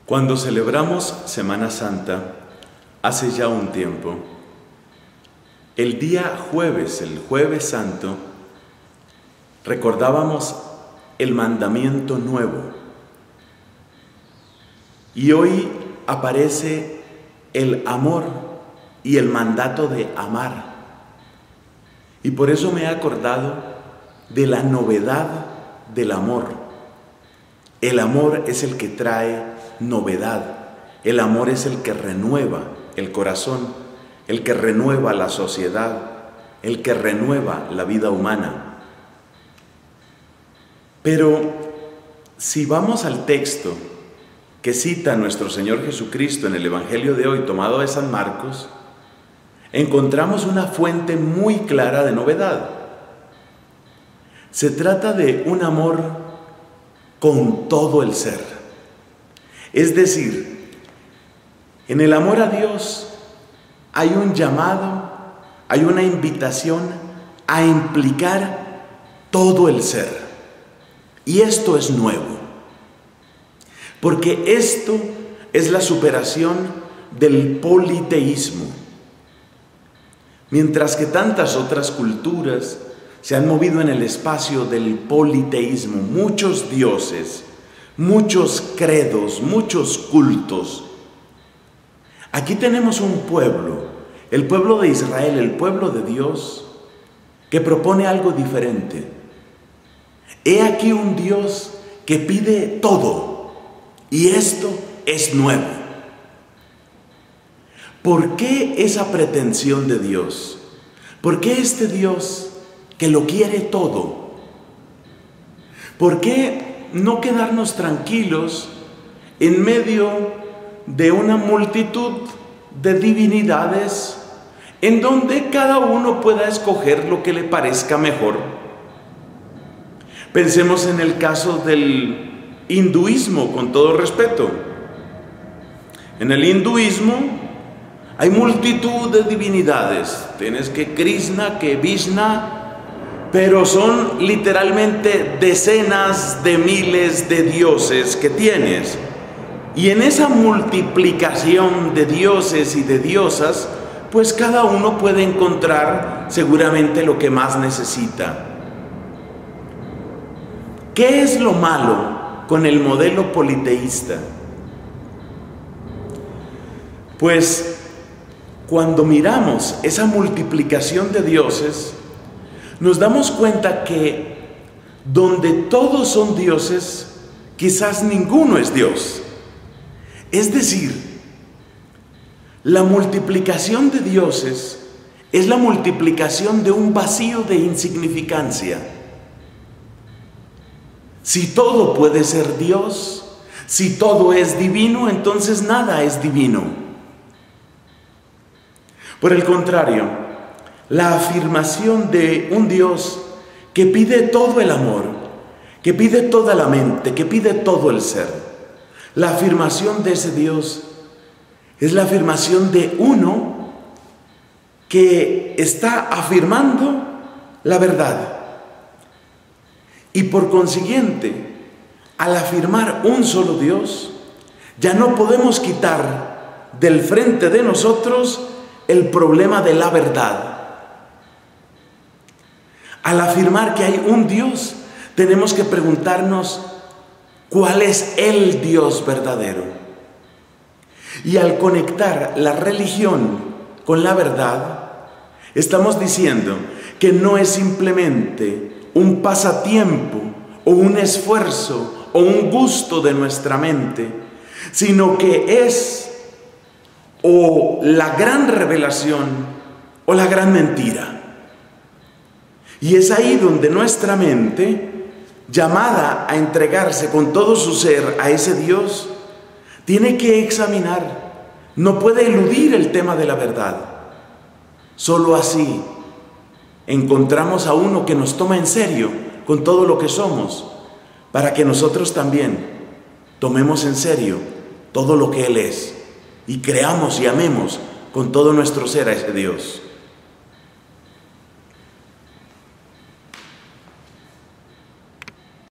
Cuando celebramos Semana Santa, hace ya un tiempo, el día jueves, el Jueves Santo, recordábamos el mandamiento nuevo. Y hoy aparece el amor y el mandato de amar. Y por eso me he acordado de la novedad del amor. El amor es el que trae novedad. El amor es el que renueva el corazón, el que renueva la sociedad, el que renueva la vida humana. Pero si vamos al texto que cita nuestro Señor Jesucristo en el Evangelio de hoy, tomado de San Marcos, encontramos una fuente muy clara de novedad. Se trata de un amor con todo el ser. Es decir, en el amor a Dios hay un llamado, hay una invitación a implicar todo el ser. Y esto es nuevo, porque esto es la superación del politeísmo. Mientras que tantas otras culturas se han movido en el espacio del politeísmo, muchos dioses, muchos credos, muchos cultos. Aquí tenemos un pueblo, el pueblo de Israel, el pueblo de Dios, que propone algo diferente. He aquí un Dios que pide todo, y esto es nuevo. ¿Por qué esa pretensión de Dios? ¿Por qué este Dios que lo quiere todo? ¿Por qué no quedarnos tranquilos en medio de una multitud de divinidades en donde cada uno pueda escoger lo que le parezca mejor? Pensemos en el caso del hinduismo, con todo respeto. En el hinduismo hay multitud de divinidades. Tienes que Krishna, que Vishnu, pero son literalmente decenas de miles de dioses que tienes. Y en esa multiplicación de dioses y de diosas, pues cada uno puede encontrar seguramente lo que más necesita. ¿Qué es lo malo con el modelo politeísta? Pues cuando miramos esa multiplicación de dioses, nos damos cuenta que donde todos son dioses, quizás ninguno es Dios. Es decir, la multiplicación de dioses es la multiplicación de un vacío de insignificancia. Si todo puede ser Dios, si todo es divino, entonces nada es divino. Por el contrario, la afirmación de un Dios que pide todo el amor, que pide toda la mente, que pide todo el ser, la afirmación de ese Dios es la afirmación de uno que está afirmando la verdad. Y por consiguiente, al afirmar un solo Dios, ya no podemos quitar del frente de nosotros el problema de la verdad. Al afirmar que hay un Dios, tenemos que preguntarnos cuál es el Dios verdadero. Y al conectar la religión con la verdad, estamos diciendo que no es simplemente un pasatiempo o un esfuerzo o un gusto de nuestra mente, sino que es o la gran revelación o la gran mentira. Y es ahí donde nuestra mente, llamada a entregarse con todo su ser a ese Dios, tiene que examinar, no puede eludir el tema de la verdad. Solo así encontramos a uno que nos toma en serio con todo lo que somos, para que nosotros también tomemos en serio todo lo que Él es y creamos y amemos con todo nuestro ser a ese Dios.